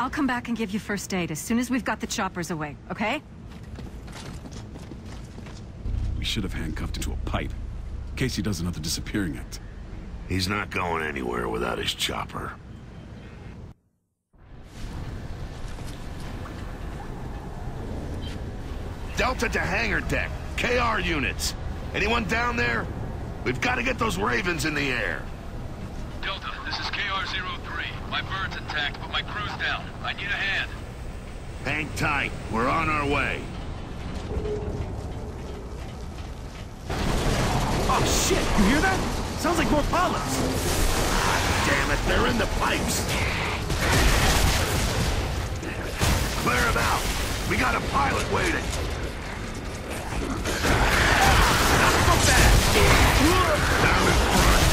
I'll come back and give you first aid as soon as we've got the choppers away, okay? We should have handcuffed him to a pipe, in case he does another disappearing act. He's not going anywhere without his chopper. Delta to hangar deck. KR units. Anyone down there? We've got to get those Ravens in the air. Delta, this is KR-03. My bird's intact, but my crew's down. I need a hand. Hang tight. We're on our way. Oh shit, you hear that? Sounds like more polyps. Damn it, they're in the pipes. Clear them out. We got a pilot waiting. Not so fast. Down in front.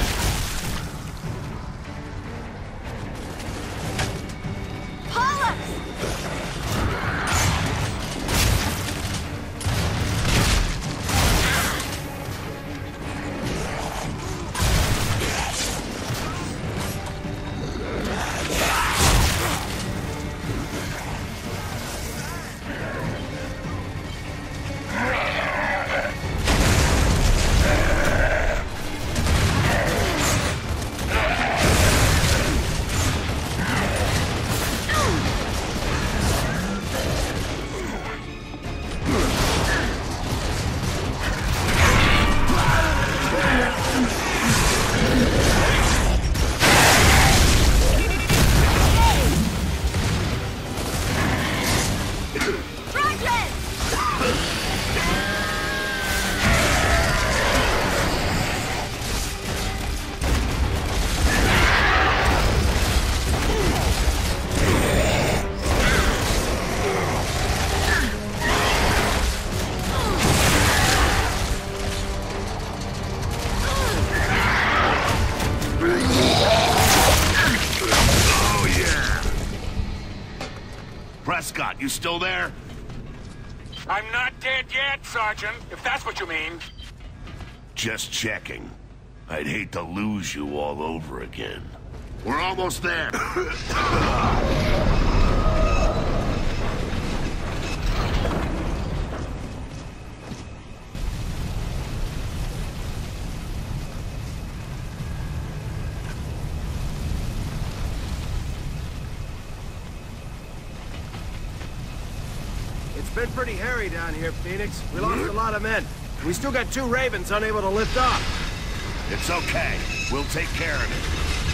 Prescott, you still there? I'm not dead yet, Sergeant, if that's what you mean. Just checking. I'd hate to lose you all over again. We're almost there. It's been pretty hairy down here, Phoenix. We lost a lot of men. We still got 2 Ravens unable to lift off. It's okay. We'll take care of it.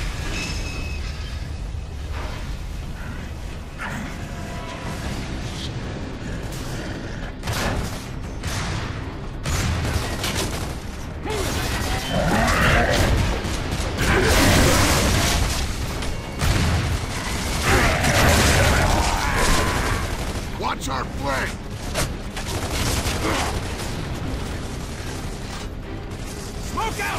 Watch our flank! Smoke out!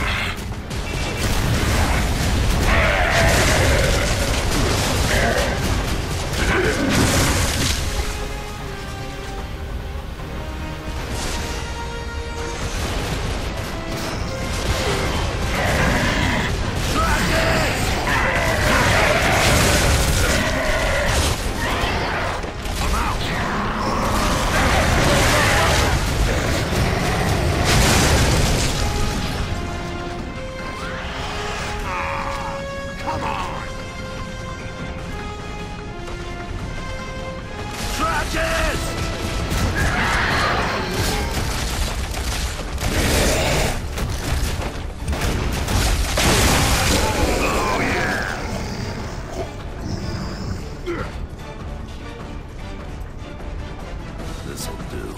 This'll do.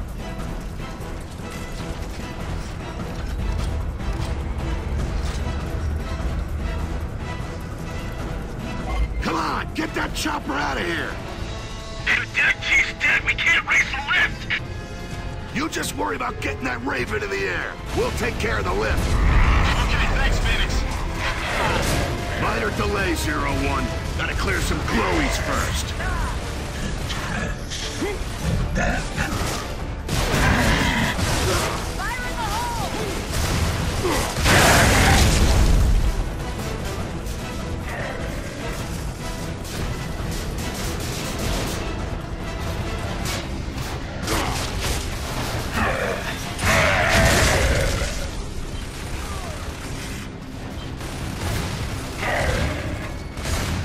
Come on, get that chopper out of here! The deck chief's dead, we can't raise the lift! You just worry about getting that Raven in the air. We'll take care of the lift. Okay, thanks, Phoenix. Minor delay, 01. Gotta clear some glowies first.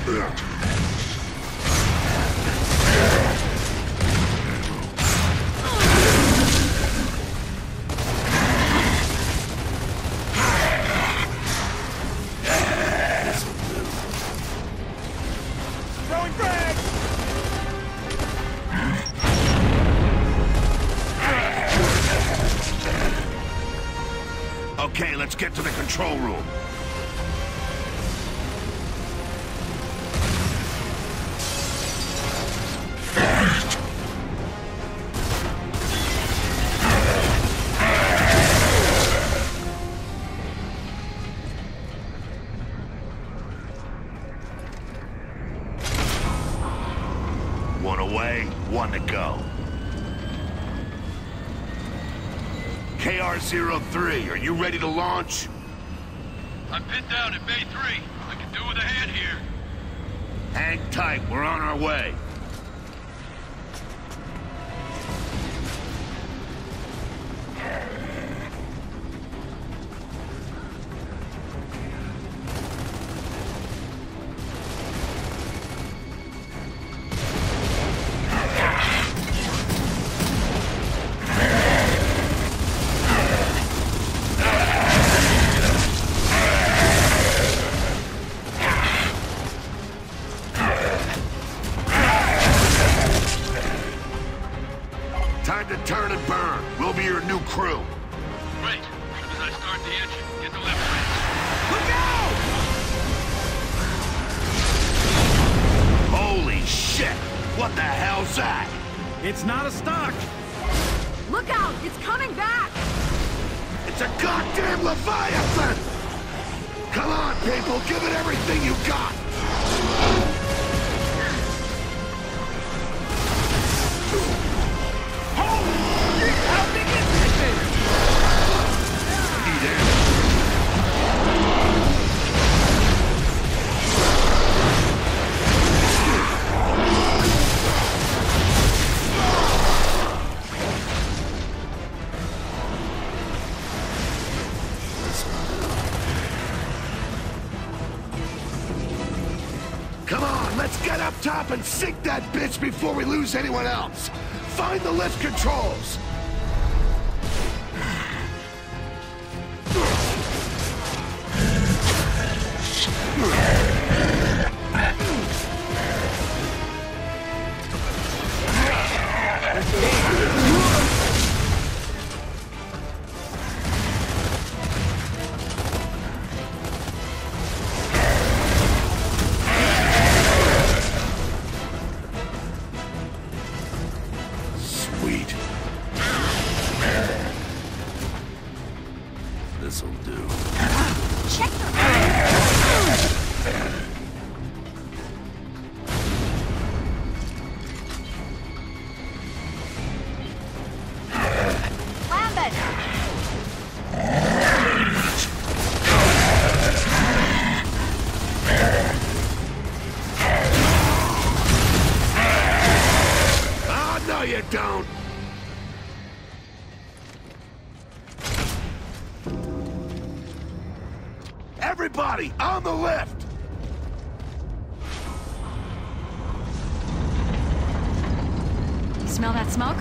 Okay, let's get to the control room. One away, one to go. KR-03, are you ready to launch? I'm pinned down at Bay 3. I can do with a hand here. Hang tight, we're on our way. Time to turn and burn. We'll be your new crew. Great. As soon as I start the engine, get the left brake. Look out! Holy shit! What the hell's that? It's not a stock. Look out! It's coming back! It's a goddamn Leviathan! Come on, people, give it everything you got! How big is this thing? Need ammo. Come on, let's get up top and sink that bitch before we lose anyone else. Find the lift controls. Sweet. This'll do. Check the... Lambert! Oh, no you don't. Everybody, on the lift! You smell that smoke?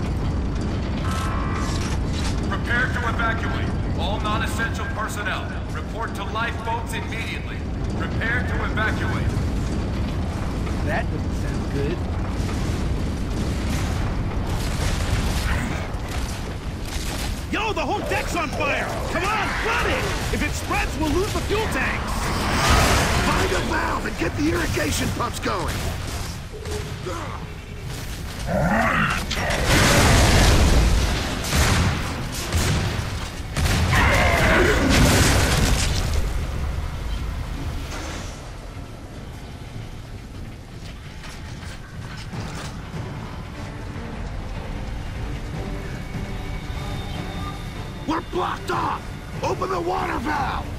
Prepare to evacuate. All non-essential personnel. Report to lifeboats immediately. Prepare to evacuate. That doesn't sound good. Yo, the whole deck's on fire! Come on, flood it! If it spreads, we'll lose the fuel tanks! Find a valve and get the irrigation pumps going. We're blocked off! Open the water valve!